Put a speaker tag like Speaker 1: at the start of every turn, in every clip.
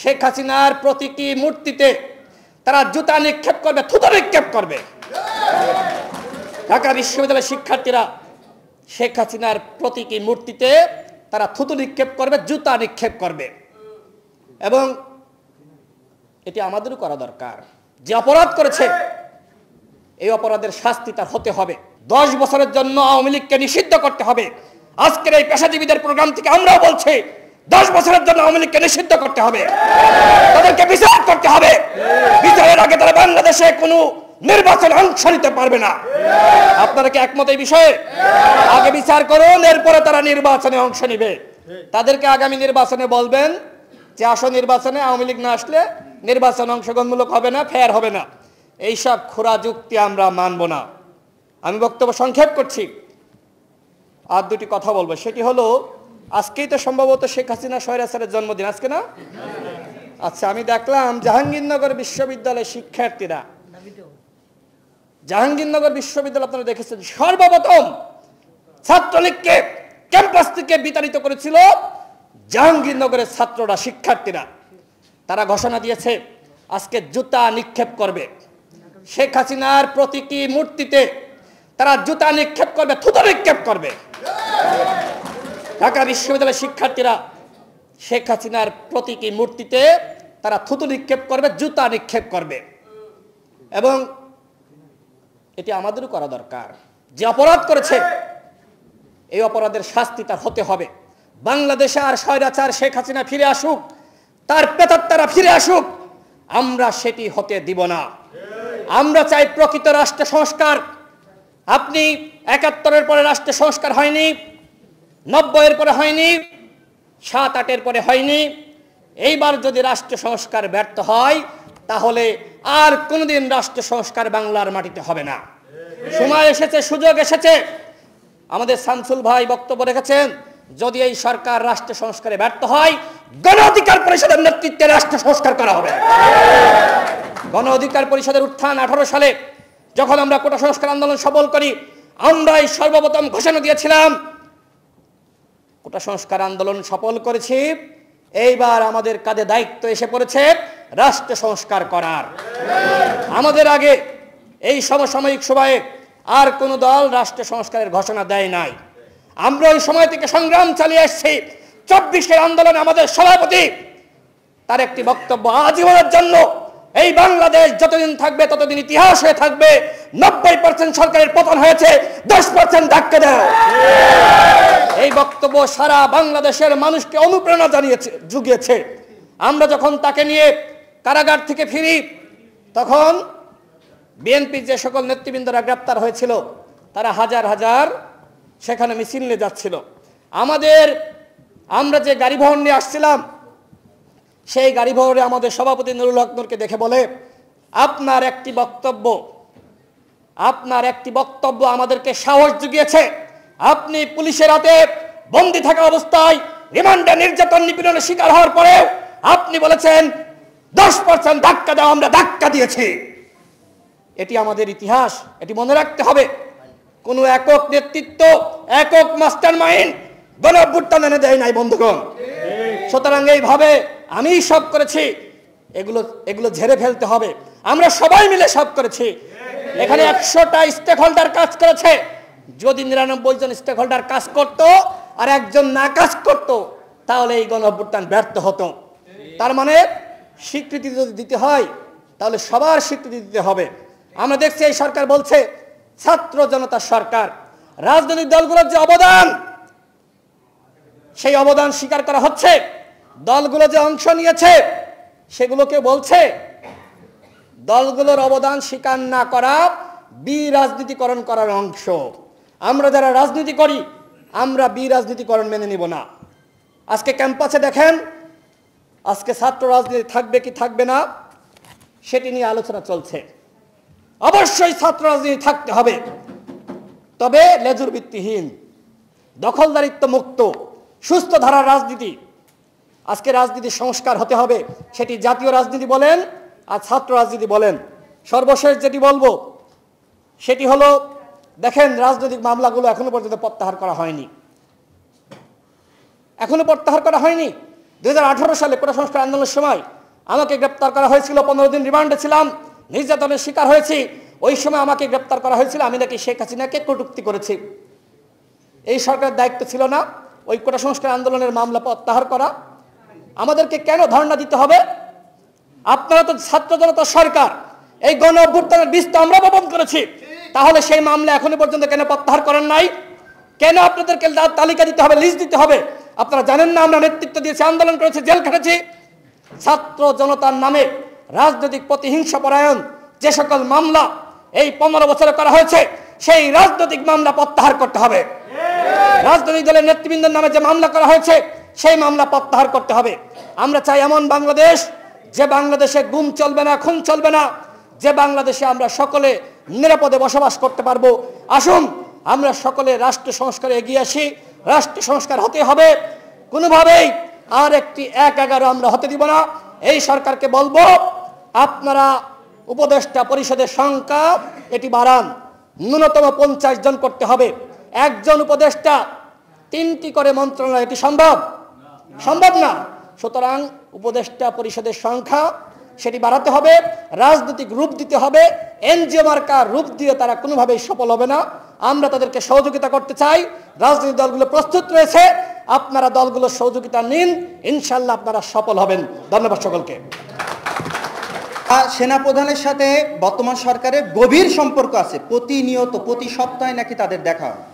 Speaker 1: শেখ হাসিনার প্রতীকী মূর্তিতে তারা জুতা নিক্ষেপ করবে, থুতু নিক্ষেপ করবে। ঢাকা বিশ্ববিদ্যালয়ের শিক্ষার্থীরা শেখ হাসিনার প্রতীকী মূর্তিতে তারা থুতু নিক্ষেপ করবে, জুতা নিক্ষেপ করবে। এবং এটি আমাদেরও করা দরকার। যে অপরাধ করেছে এই অপরাধের শাস্তি তার হতে হবে। 10 বছরের জন্য আওয়ামী লীগকে নিষিদ্ধ করতে হবে। আজকের এই পেশাজীবীদের প্রোগ্রাম থেকে আমরাও বলছি 10 বছরের জন্য আওয়ামী লীগকে নিষিদ্ধ করতে হবে, তাদেরকে বিচার করতে হবে। বিচারের আগে তারা বাংলাদেশে কোনো নির্বাচনে অংশ নিতে পারবে না। আপনারা কি একমত এই বিষয়ে? আগে বিচার করুন, এরপরে তারা নির্বাচনে অংশ নিবে। তাদেরকে আগামী নির্বাচনে বলবেন যে আসো নির্বাচনে, আওয়ামী লীগ না আসলে নির্বাচন অংশগ্রহণমূলক হবে না, ফেয়ার হবে না। এইসব খোরা যুক্তি আমরা মানব না। আমি বক্তব্য সংক্ষেপ করছি, আর দুটি কথা বলবো। সেটি হলো, আজকেই তো সম্ভবত শেখ হাসিনা স্বৈরাচারের জন্মদিন, আজকে না? আচ্ছা, আমি দেখলাম জাহাঙ্গীরনগর বিশ্ববিদ্যালয়ের শিক্ষার্থীরা, জাহাঙ্গীরনগর বিশ্ববিদ্যালয় আপনারা দেখেছেন, সর্বপ্রথম ছাত্রলীগকে ক্যাম্পাস থেকে বিতাড়িত করেছিল জাহাঙ্গীরনগরের ছাত্ররা, শিক্ষার্থীরা। তারা ঘোষণা দিয়েছে আজকে জুতা নিক্ষেপ করবে। শেখ হাসিনার প্রতীকী মূর্তিতে তারা জুতা নিক্ষেপ করবে, থুতু নিক্ষেপ করবে। ঢাকা বিশ্ববিদ্যালয়ের শিক্ষার্থীরা শেখ হাসিনার প্রতীকী মূর্তিতে তারা থুতু নিক্ষেপ করবে, জুতা নিক্ষেপ করবে। এবং এটি আমাদেরও করা দরকার। যে অপরাধ করেছে এই অপরাধের শাস্তি তার হতে হবে। বাংলাদেশে আর স্বৈরাচার শেখ হাসিনা ফিরে আসুক, তার প্রেতাত্মারা ফিরে আসুক, আমরা সেটি হতে দিব না। আমরা চাই প্রকৃত রাষ্ট্র সংস্কার। আপনি 71-এর পরে রাষ্ট্র সংস্কার হয়নি, 90-এর পরে হয়নি, 7-8-এর পরে হয়নি। এইবার যদি রাষ্ট্র সংস্কার ব্যর্থ হয় তাহলে আর কোনোদিন রাষ্ট্র সংস্কার বাংলার মাটিতে হবে না। সময় এসেছে, সুযোগ এসেছে। আমাদের শামসুল ভাই বক্তব্য রেখেছেন, যদি এই সরকার রাষ্ট্র সংস্কারে ব্যর্থ হয়, গণ অধিকার পরিষদের নেতৃত্বে রাষ্ট্র সংস্কার করা হবে। গণ অধিকার পরিষদের উত্থান 18 সালে যখন আমরা কোটা সংস্কার আন্দোলন সফল করি, আমরাই সর্বপ্রথম ঘোষণা দিয়েছিলাম কোটা সংস্কার আন্দোলন সফল করেছি, এইবার আমাদের কাঁধে দায়িত্ব এসে পড়েছে রাষ্ট্র সংস্কার করার। আমাদের আগে এই সমসাময়িক সময়ে আর কোন দল রাষ্ট্র সংস্কারের ঘোষণা দেয় নাই। আমরা ওই সময় থেকে সংগ্রাম চালিয়ে আসছি। 24-এর আন্দোলনে আমাদের সভাপতি তার একটি বক্তব্য, আজীবনের জন্য এই বাংলাদেশ যতদিন থাকবে ততদিন ইতিহাস হয়ে থাকবে। 90% সরকারের পতন হয়েছে, 10% ধাক্কা দেয়। এই বক্তব্য সারা বাংলাদেশের মানুষকে অনুপ্রেরণা জুগিয়েছে। আমরা যখন তাকে নিয়ে কারাগার থেকে ফিরি, তখন বিএনপির যে সকল নেতৃবৃন্দরা গ্রেপ্তার হয়েছিল তারা হাজার হাজার সেখানে মিছিল নিয়ে যাচ্ছিল। আমরা যে গাড়ি বহর নিয়ে আসছিলাম, সেই গাড়ি বহরে আমাদের সভাপতি নুরুল হক নূরকে দেখে বলে, আপনার একটি বক্তব্য আমাদেরকে সাহস জুগিয়েছে। আপনি পুলিশের হাতে বন্দী থাকা অবস্থায় রিমান্ডে নির্যাতন নিপীড়নের শিকার হওয়ার পরেও আপনি বলেছেন 10% ধাক্কা দাও, আমরা ধাক্কা দিয়েছি। এটি আমাদের ইতিহাস, এটি মনে রাখতে হবে। কোন একক নেতৃত্ব, একক মাস্টার মাইন্ড গণ অভ্যুত্থান এনে দেয় নাই বন্ধুগণ। সুতরাং এইভাবে আমি সব করেছি, এগুলো ঝেড়ে ফেলতে হবে। আমরা সবাই মিলে সব করেছি। এখানে 100টা স্টেক হোল্ডার কাজ করেছে। যদি 99 জন স্টেক হোল্ডার কাজ করত আর একজন না কাজ করত, তাহলে এই গণ অভ্যুত্থান ব্যর্থ হতো। তার মানে স্বীকৃতি যদি দিতে হয় তাহলে সবার স্বীকৃতি দিতে হবে। আমরা দেখছি এই সরকার বলছে ছাত্র জনতার সরকার। রাজনৈতিক দলগুলোর যে অবদান, সেই অবদান স্বীকার করা হচ্ছে। দলগুলো যে অংশ নিয়েছে সেগুলোকে বলছে দলগুলোর অবদান স্বীকার না করা বিরাজনীতিকরণ করার অংশ। আমরা যারা রাজনীতি করি, আমরা বিরাজনীতিকরণ মেনে নিব না। আজকে ক্যাম্পাসে দেখেন, আজকে ছাত্র রাজনীতি থাকবে কি থাকবে না সেটি নিয়ে আলোচনা চলছে। অবশ্যই ছাত্র রাজনীতি থাকতে হবে, তবে লেজুর ভিত্তিহীন, দখলদারিত্ব মুক্ত, সুস্থ ধারার রাজনীতি। আজকে রাজনীতির সংস্কার হতে হবে, সেটি জাতীয় রাজনীতি বলেন আর ছাত্র রাজনীতি বলেন। সর্বশেষ যেটি বলবো সেটি হলো, দেখেন রাজনৈতিক মামলাগুলো এখনো পর্যন্ত প্রত্যাহার করা হয়নি। 2018 সালে কোটা সংস্কার আন্দোলনের সময় আমাকে গ্রেপ্তার করা হয়েছিল, 15 দিন রিমান্ডে ছিলাম, নির্যাতনের শিকার হয়েছি। ওই সময় আমাকে গ্রেপ্তার করা হয়েছিল, আমি নাকি শেখ হাসিনাকে কটূক্তি করেছি। এই সরকারের দায়িত্ব ছিল না ওই কোটা সংস্কার আন্দোলনের মামলা প্রত্যাহার করা? আমাদেরকে কেন ধর্ণা দিতে হবে? আপনারা তো ছাত্র জনতা সরকার, এই গণ অভ্যুত্থানের বীজ তো আমরা বপন করেছি, তাহলে সেই মামলা এখনো পর্যন্ত কেন প্রত্যাহার করেন নাই? কেন আপনাদেরকে তালিকা দিতে হবে, লিস্ট দিতে হবে? আপনারা জানেন না আমরা নেতৃত্ব দিয়েছি, আন্দোলন করেছি, জেল খেটেছি। ছাত্র জনতার নামে রাজনৈতিক প্রতিহিংসা পরায়ণ যে সকল মামলা এই 15 বছরে করা হয়েছে, সেই রাজনৈতিক মামলা প্রত্যাহার করতে হবে। রাজনৈতিক দলের নেতৃবৃন্দের নামে যে মামলা করা হয়েছে সেই মামলা প্রত্যাহার করতে হবে। আমরা চাই এমন বাংলাদেশ, যে বাংলাদেশে গুম চলবে না, খুন চলবে না, যে বাংলাদেশে আমরা সকলে নিরাপদে বসবাস করতে পারবো। আসুন আমরা সকলে রাষ্ট্র সংস্কারে এগিয়ে আসি। রাষ্ট্র সংস্কার হতে হবে, কোনোভাবেই আর একটি 1-11 আমরা হতে দিব না। এই সরকারকে বলবো, আপনারা উপদেষ্টা পরিষদের সংখ্যা এটি বাড়ান, ন্যূনতম 50 জন করতে হবে। একজন উপদেষ্টা 3টি করে মন্ত্রণালয়, এটি সম্ভব? সম্ভব না। সুতরাং উপদেষ্টা পরিষদের সংখ্যা সেটি বাড়াতে হবে, রাজনৈতিক রূপ দিতে হবে। এনজিও মার্কার রূপ দিয়ে তারা কোনোভাবেই সফল হবে না। আমরা তাদেরকে সহযোগিতা করতে চাই। রাজনৈতিক দলগুলো প্রস্তুত রয়েছে, আপনারা দলগুলোর সহযোগিতা নিন, ইনশাল্লাহ আপনারা সফল হবেন। ধন্যবাদ সকলকে।
Speaker 2: সেনাপ্রধানের সাথে বর্তমান সরকারের গভীর সম্পর্ক আছে, প্রতিনিয়ত প্রতি সপ্তাহে নাকি তাদের দেখা হয়।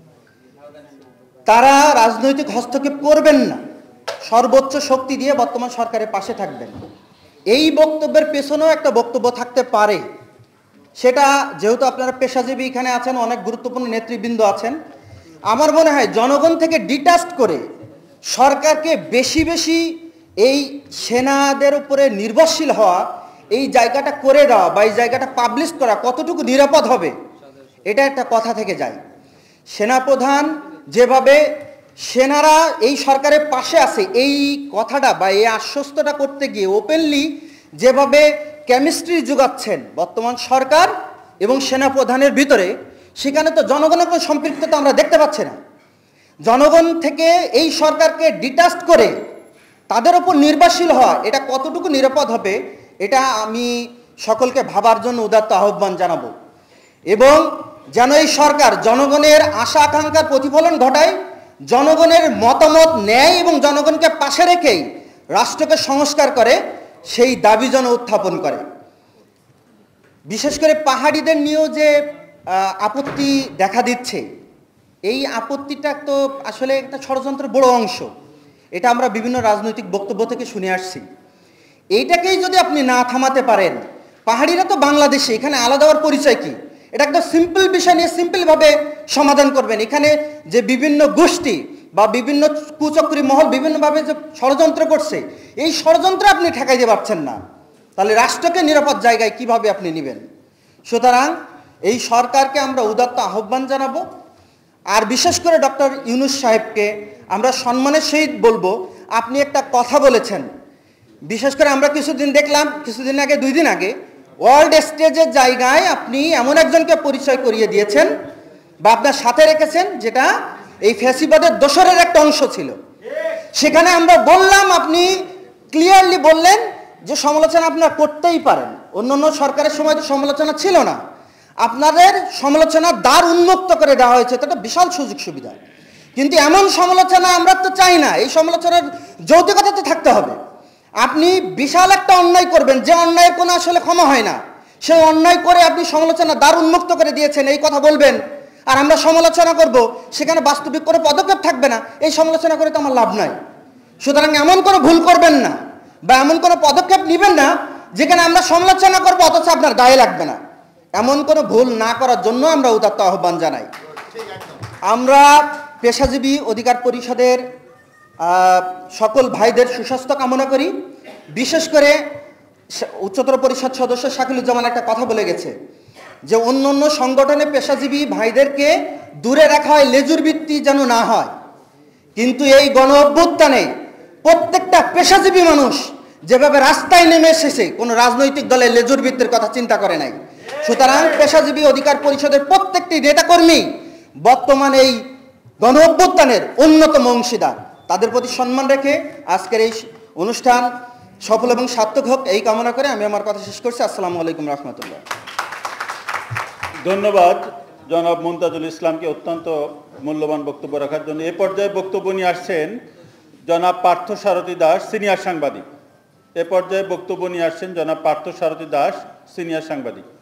Speaker 2: তারা রাজনৈতিক হস্তক্ষেপ করবেন না, সর্বোচ্চ শক্তি দিয়ে বর্তমান সরকারের পাশে থাকবেন। এই বক্তব্যের পেছনেও একটা বক্তব্য থাকতে পারে, সেটা যেহেতু আপনারা পেশাজীবী এখানে আছেন, অনেক গুরুত্বপূর্ণ নেতৃবৃন্দ আছেন, আমার মনে হয় জনগণ থেকে ডিটাচড করে সরকারকে বেশি বেশি এই সেনাদের উপরে নির্ভরশীল হওয়া, এই জায়গাটা করে দেওয়া বা এই জায়গাটা পাবলিশ করা কতটুকু নিরাপদ হবে, এটা একটা কথা থেকে যায়। সেনাপ্রধান যেভাবে সেনারা এই সরকারের পাশে আছে, এই কথাটা বা এই আশ্বস্তটা করতে গিয়ে ওপেনলি যেভাবে কেমিস্ট্রি যোগাচ্ছেন বর্তমান সরকার এবং সেনাপ্রধানের ভিতরে, সেখানে তো জনগণের কোনো সম্পৃক্ততা আমরা দেখতে পাচ্ছি না। জনগণ থেকে এই সরকারকে ডিটাচড করে তাদের ওপর নির্ভরশীল হওয়া, এটা কতটুকু নিরাপদ হবে, এটা আমি সকলকে ভাবার জন্য উদাত্ত আহ্বান জানাবো। এবং যেন এই সরকার জনগণের আশা আকাঙ্ক্ষার প্রতিফলন ঘটায়, জনগণের মতামত নেয় এবং জনগণকে পাশে রেখেই রাষ্ট্রকে সংস্কার করে, সেই দাবি যেন উত্থাপন করে। বিশেষ করে পাহাড়িদের নিয়েও যে আপত্তি দেখা দিচ্ছে, এই আপত্তিটা তো আসলে একটা ষড়যন্ত্রের বড় অংশ, এটা আমরা বিভিন্ন রাজনৈতিক বক্তব্য থেকে শুনে আসছি। এইটাকেই যদি আপনি না থামাতে পারেন, পাহাড়িরা তো বাংলাদেশে, এখানে আলাদা হওয়ার পরিচয় কি? এটা একটা সিম্পল বিষয় নিয়ে সিম্পলভাবে সমাধান করবেন। এখানে যে বিভিন্ন গোষ্ঠী বা বিভিন্ন কুচক্রী মহল বিভিন্নভাবে যে ষড়যন্ত্র করছে, এই ষড়যন্ত্র আপনি ঠেকাইতে পারছেন না, তাহলে রাষ্ট্রকে নিরাপদ জায়গায় কিভাবে আপনি নেবেন? সুতরাং এই সরকারকে আমরা উদাত্ত আহ্বান জানাবো। আর বিশেষ করে ডক্টর ইউনূস সাহেবকে আমরা সম্মানের সহিত বলবো, আপনি একটা কথা বলেছেন, বিশেষ করে আমরা কিছুদিন দেখলাম, কিছুদিন আগে 2 দিন আগে ওয়ার্ল্ড স্টেজের জায়গায় আপনি এমন একজনকে পরিচয় করিয়ে দিয়েছেন বা আপনার সাথে রেখেছেন, যেটা এই ফ্যাসিবাদের দোসরের একটা অংশ ছিল। সেখানে আমরা বললাম, আপনি ক্লিয়ারলি বললেন যে সমালোচনা আপনারা করতেই পারেন, অন্য সরকারের সময় তো সমালোচনা ছিল না, আপনাদের সমালোচনার দ্বার উন্মুক্ত করে দেওয়া হয়েছে, এটা বিশাল সুযোগ সুবিধা। কিন্তু এমন সমালোচনা আমরা তো চাই না, এই সমালোচনার যৌক্তিকতা তো থাকতে হবে। আপনি বিশাল একটা অন্যায় করবেন, যে অন্যায়ের কোনো আসলে ক্ষমা হয় না, সেই অন্যায় করে আপনি সমালোচনা দ্বার উন্মুক্ত করে দিয়েছেন, এই কথা বলবেন, আর আমরা সমালোচনা করব, সেখানে বাস্তবিক কোনো পদক্ষেপ থাকবে না, এই সমালোচনা করে তো আমার লাভ নাই। সুতরাং এমন কোনো ভুল করবেন না বা এমন কোনো পদক্ষেপ নেবেন না যেখানে আমরা সমালোচনা করব অথচ আপনার গায়ে লাগবে না। এমন কোনো ভুল না করার জন্য আমরা উদাত্ত আহ্বান জানাই। আমরা পেশাজীবী অধিকার পরিষদের সকল ভাইদের সুস্বাস্থ্য কামনা করি। বিশেষ করে উচ্চতর পরিষদ সদস্য শাকিলুজ্জামান একটা কথা বলে গেছে যে অন্য সংগঠনে পেশাজীবী ভাইদেরকে দূরে রাখা হয়, লেজুর বৃত্তি যেন না হয়। কিন্তু এই গণ অভ্যুত্থানে প্রত্যেকটা পেশাজীবী মানুষ যেভাবে রাস্তায় নেমে এসেছে, কোনো রাজনৈতিক দলের লেজুর বৃত্তির কথা চিন্তা করে নাই। সুতরাং পেশাজীবী অধিকার পরিষদের প্রত্যেকটি নেতাকর্মী বর্তমান এই গণ অভ্যুত্থানের অন্যতম অংশীদার। তাদের প্রতি সম্মান রেখে আজকের এই অনুষ্ঠান সফল এবং সার্থক হোক এই কামনা করে আমি আমার কথা শেষ করছি। আসসালামু আলাইকুম রহমতুল্লাহ।
Speaker 3: ধন্যবাদ জনাব মুমতাজুল ইসলামকে অত্যন্ত মূল্যবান বক্তব্য রাখার জন্য। এ পর্যায়ে বক্তব্য নিয়ে আসছেন জনাব পার্থ সারথী দাস, সিনিয়র সাংবাদিক। এ পর্যায়ে বক্তব্য নিয়ে আসছেন জনাব পার্থ সারথী দাস, সিনিয়র সাংবাদিক।